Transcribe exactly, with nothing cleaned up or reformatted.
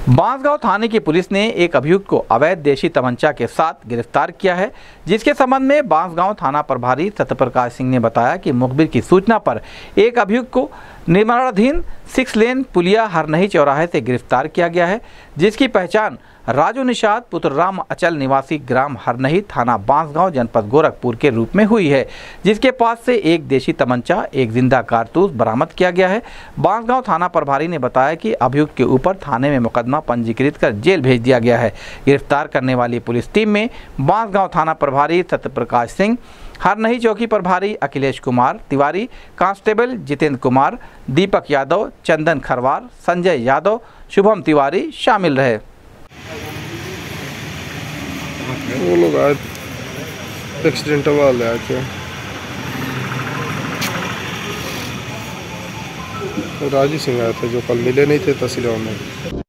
बांसगांव थाने की पुलिस ने एक अभियुक्त को अवैध देशी तमंचा के साथ गिरफ्तार किया है, जिसके संबंध में बांसगांव थाना प्रभारी सत्यप्रकाश सिंह ने बताया कि मुखबिर की सूचना पर एक अभियुक्त को निर्माणाधीन सिक्स लेन पुलिया हरनही चौराहे से गिरफ्तार किया गया है, जिसकी पहचान राजू निषाद पुत्र राम अचल निवासी ग्राम हरनही थाना बांसगांव जनपद गोरखपुर के रूप में हुई है, जिसके पास से एक देशी तमंचा एक जिंदा कारतूस बरामद किया गया है। बांसगांव थाना प्रभारी ने बताया कि अभियुक्त के ऊपर थाने में मुकदमा पंजीकृत कर जेल भेज दिया गया है। गिरफ्तार करने वाली पुलिस टीम में बांसगांव थाना प्रभारी सत्यप्रकाश सिंह, हरनही चौकी प्रभारी अखिलेश कुमार तिवारी, कांस्टेबल जितेंद्र कुमार, दीपक यादव, चंदन खरवार, संजय यादव, शुभम तिवारी शामिल रहे। वो लोग आए एक्सीडेंट वाले आए थे, राजू सिंह आए थे जो कल मिले नहीं थे तहसील में।